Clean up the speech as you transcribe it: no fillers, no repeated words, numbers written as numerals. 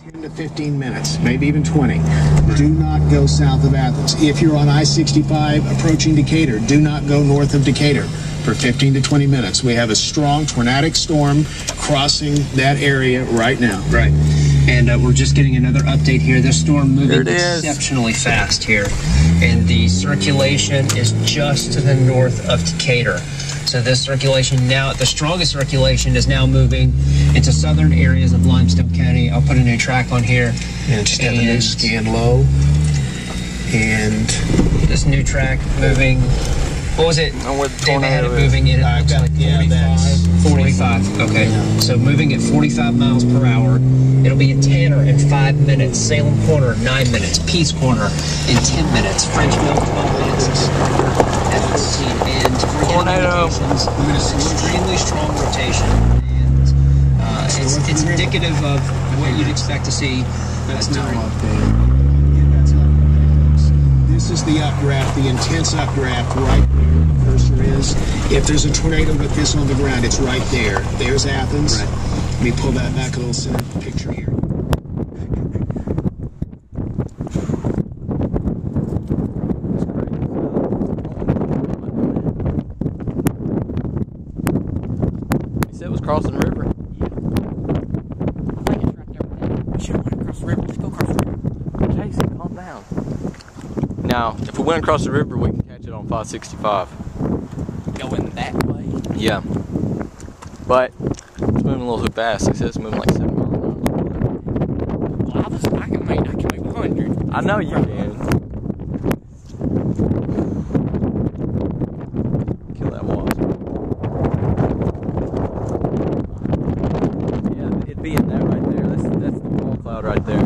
10 to 15 minutes, maybe even 20. Do not go south of Athens. If you're on I-65 approaching Decatur, do not go north of Decatur for 15 to 20 minutes. We have a strong tornadic storm crossing that area right now. Right. And we're just getting another update here. This storm moving exceptionally fast here. And the circulation is just to the north of Decatur. So this circulation now, the strongest circulation is now moving into southern areas of Limestone County. I'll put a new track on here. And just have a new scan low. And this new track moving. What was it? Dave had it moving in. It looks like 45. Okay. Yeah. So moving at 45 miles per hour. It'll be in Tanner in 5 minutes. Salem Corner 9 minutes. Peace Corner in 10 minutes. Frenchville 12 minutes. At 14. And tornado. Extremely strong rotation. And it's indicative of what you'd expect to see. That's now updated. This is the updraft, the intense updraft right where the cursor is. If there's a tornado with this on the ground, it's right there. There's Athens. Right. Let me pull that back a little center picture here. You said it was crossing the river? Yeah. I think it's right there. We should have went across the river. Let's go across the river. Jason, calm down. Now, if we went across the river, we can catch it on 565. Going that way? Yeah. But it's moving a little too fast. It says it's moving like 7 miles an hour. Well, I can make 100. I know you can. Kill that wasp. Yeah, it'd be in that right there. That's the wall cloud right there.